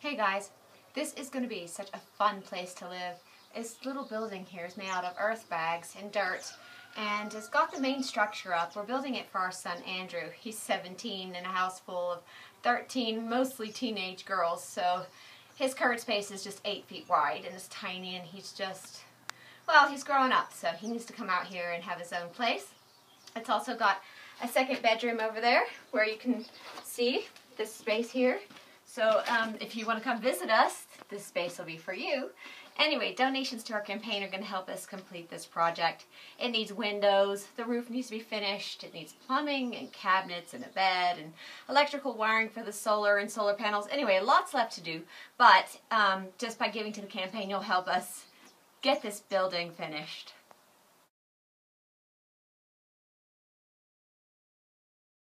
Hey guys, this is going to be such a fun place to live. This little building here is made out of earth bags and dirt, and it's got the main structure up. We're building it for our son Andrew. He's 17 in a house full of 13 mostly teenage girls, so his current space is just 8 feet wide and it's tiny, and he's just, well, he's growing up, so he needs to come out here and have his own place. It's also got a second bedroom over there where you can see this space here. So if you want to come visit us, this space will be for you. Anyway, donations to our campaign are going to help us complete this project. It needs windows, the roof needs to be finished, it needs plumbing and cabinets and a bed and electrical wiring for the solar and solar panels. Anyway, lots left to do, but just by giving to the campaign, you'll help us get this building finished.